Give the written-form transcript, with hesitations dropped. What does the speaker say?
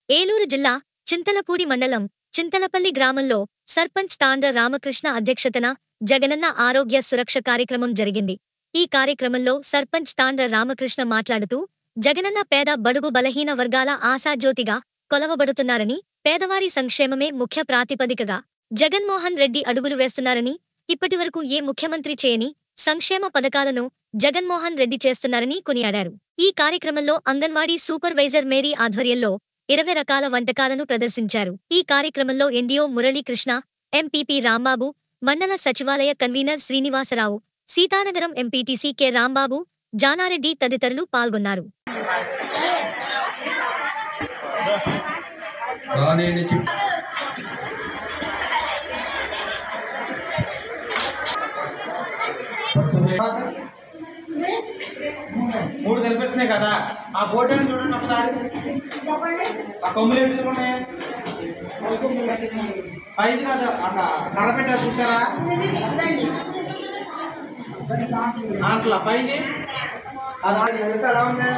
ఏలూరు జిల్లా చింతలపూడి మండలం చింతలపల్లి గ్రామంలో సర్పంచ్ తాండ్ర రామకృష్ణ అధ్యక్షతన జగనన్న ఆరోగ్య సురక్ష కార్యక్రమం జరిగింది. ఈ కార్యక్రమంలో సర్పంచ్ తాండ్ర రామకృష్ణ మాట్లాడుతూ, జగనన్న పేద బడుగు బలహీన వర్గాల ఆశాజ్యోతిగా కొలవబడుతున్నారని, పేదవారి సంక్షేమమే ముఖ్య ప్రాతిపదికగా జగన్మోహన్ రెడ్డి అడుగులు వేస్తున్నారని, ఇప్పటివరకు ఏ ముఖ్యమంత్రి చేయని సంక్షేమ పథకాలను జగన్మోహన్ రెడ్డి చేస్తున్నారని కొనియాడారు. ఈ కార్యక్రమంలో అంగన్వాడీ సూపర్వైజర్ మేరీ ఆధ్వర్యంలో 20 రకాల వంటకాలను ప్రదర్శించారు. ఈ కార్యక్రమంలో ఎన్డీఓ మురళీకృష్ణ, ఎంపీపీ రాంబాబు, మండల సచివాలయ convener Srinivasarao, Seethanagaram MPTC K Rambabu, Janareddy తదితరులు పాల్గొన్నారు. మూడు కనిపిస్తున్నాయి కదా, ఆ బోర్డు అని చూడండి ఒకసారి. ఆ కొమ్ములు ఏంటి ఉన్నాయి? 5 కాదు, కర్ర పెట్టారు చూసారా? అట్లా 5 అది వెళ్తే ఎలా ఉంది?